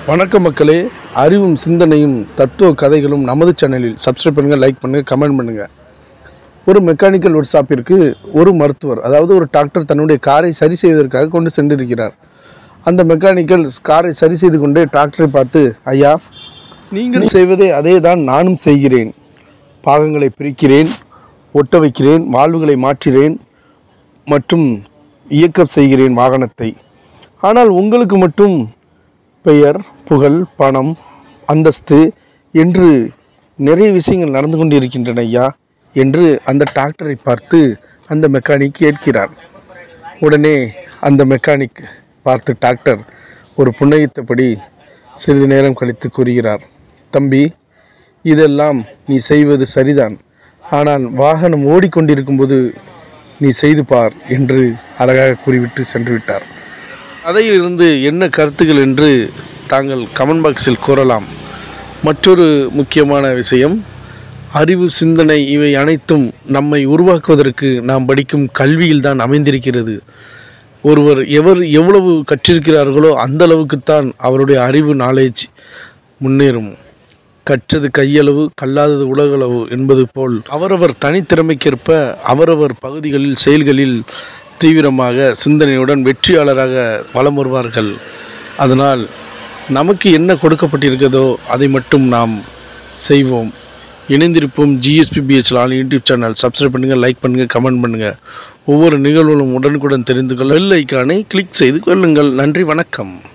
வணக்கம் மக்களே, அறிவும் சிந்தனையும் தத்துவ கதைகளும் நமது சேனலில் சப்ஸ்கிரைப் பண்ணுங்கள், லைக் பண்ணுங்கள், கமெண்ட் பண்ணுங்கள். ஒரு மெக்கானிக்கல் ஒர்க் ஷாப்பிற்கு ஒரு மருத்துவர், அதாவது ஒரு டாக்டர் தன்னுடைய காரை சரி செய்வதற்காக கொண்டு சென்றிருக்கிறார். அந்த மெக்கானிக்கல் காரை சரி செய்து கொண்டு டாக்டரை பார்த்து, ஐயா, நீங்கள் செய்வதே அதே தான் நானும் செய்கிறேன். பாகங்களை பிரிக்கிறேன், ஒட்ட வைக்கிறேன், வால்வுகளை மாற்றுகிறேன் மற்றும் இயக்கம் செய்கிறேன் வாகனத்தை. ஆனால் உங்களுக்கு மட்டும் பெயர், புகழ், பணம், அந்தஸ்து என்று நிறைய விஷயங்கள் நடந்து கொண்டிருக்கின்றன ஐயா என்று அந்த டாக்டரை பார்த்து அந்த மெக்கானிக் கேட்கிறார். உடனே அந்த மெக்கானிக் பார்த்து டாக்டர் ஒரு புன்னகைத்தபடி சிறிது நேரம் கழித்து கூறுகிறார், தம்பி, இதெல்லாம் நீ செய்வது சரிதான், ஆனால் வாகனம் ஓடிக்கொண்டிருக்கும்போது நீ செய்து பார் என்று அழகாக கூறிவிட்டு சென்று விட்டார். கதையிலிருந்து என்ன கருத்துக்கள் என்று தாங்கள் கமெண்ட் பாக்ஸில் கூறலாம். மற்றொரு முக்கியமான விஷயம், அறிவு, சிந்தனை இவை அனைத்தும் நம்மை உருவாக்குவதற்கு நாம் படிக்கும் கல்வியில்தான் அமைந்திருக்கிறது. ஒருவர் எவ்வளவு கற்றிருக்கிறார்களோ அந்த அளவுக்குத்தான் அவருடைய அறிவு, நாலேஜ் முன்னேறும். கற்றது கையளவு, கல்லாதது உலகளவு என்பது போல் அவரவர் தனித்திறமைக்கேற்ப அவரவர் பகுதிகளில், செயல்களில் தீவிரமாக சிந்தனையுடன் வெற்றியாளராக வலம் வருவார்கள். அதனால் நமக்கு என்ன கொடுக்கப்பட்டிருக்கிறதோ அதை மட்டும் நாம் செய்வோம். இணைந்திருப்போம். GSPBHL யூடியூப் சேனல் சப்ஸ்கிரைப் பண்ணுங்கள், லைக் பண்ணுங்கள், கமெண்ட் பண்ணுங்கள். ஒவ்வொரு நிகழ்வுகளும் உடனுக்குடன் தெரிந்து கொள்ள பெல் ஐக்கானை கிளிக் செய்து கொள்ளுங்கள். நன்றி, வணக்கம்.